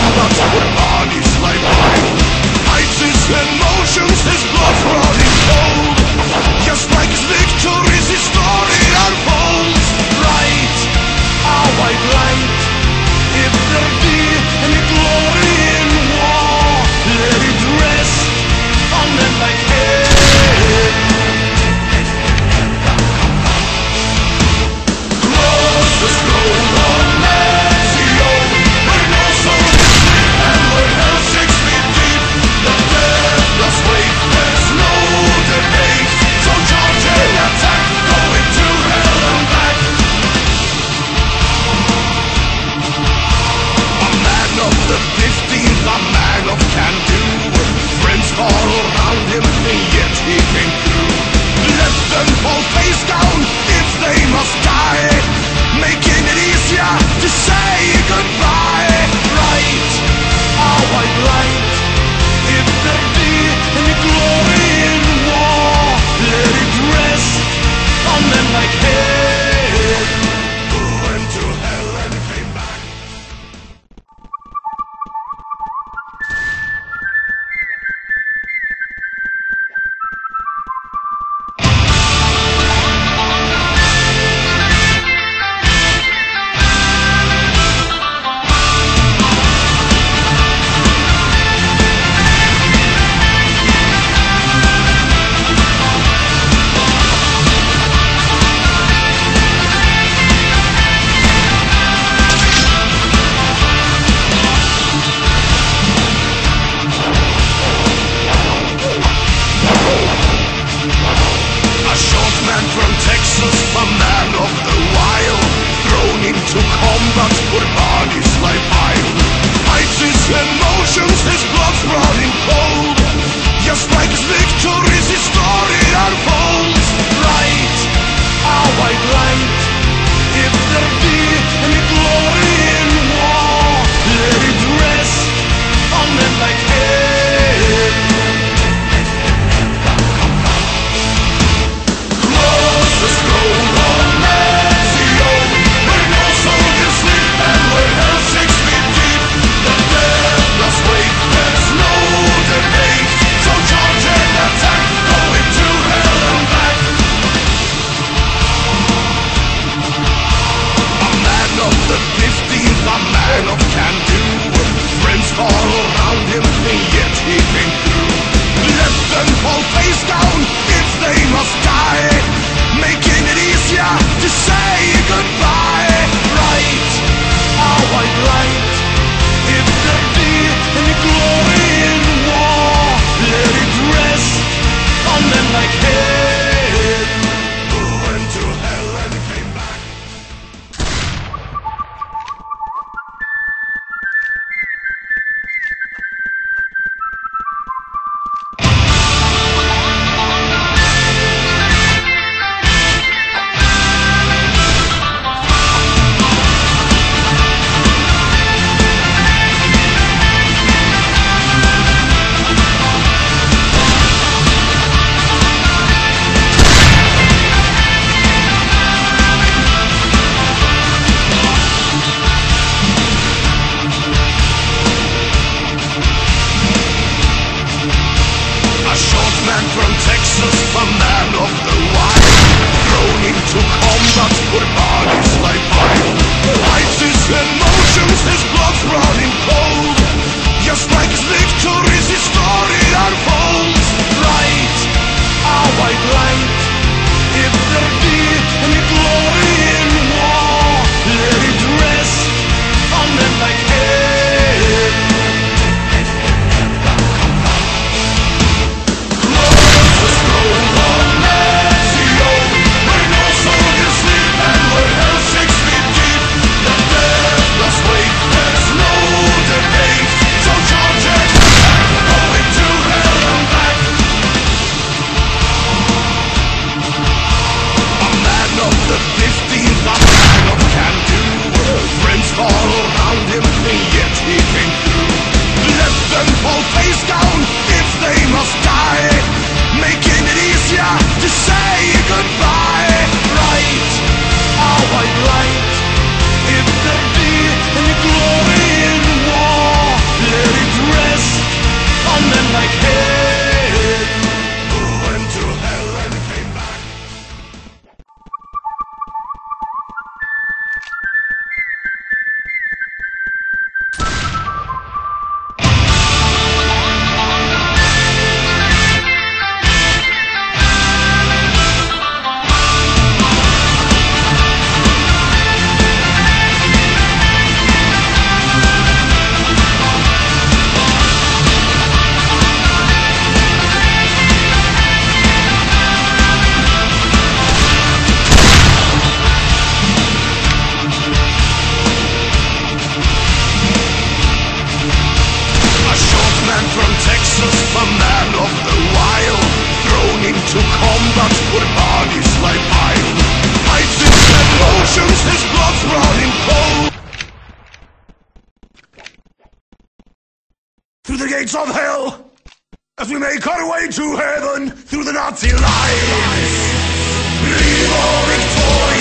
combat with bodies like mine. Hides his emotions, his blood running cold. Just like his victories, his story unfolds. Right, are I blind? If there be any glory in war, let it rest on men like him. Cross the scroll of Nexion, where no soldiers sleep and where hell 6 feet deep. The deathless weight, there's no debate. So charge and attack, going to hell and back. A man of the 15th, a man of can-do. Friends all around him, and yet he came through. Let them fall face down if they must die, making it easier to say goodbye. Right, are I blind? If there be any glory in war, let it rest on men like him, who went to hell and came back. through the gates of hell, as we make our way to heaven through the Nazi lines. Leave all victorious.